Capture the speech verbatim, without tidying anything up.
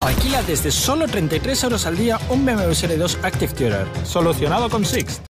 Alquila desde solo treinta y tres euros al día un B M W Serie dos Active Tourer. Solucionado con Sixt.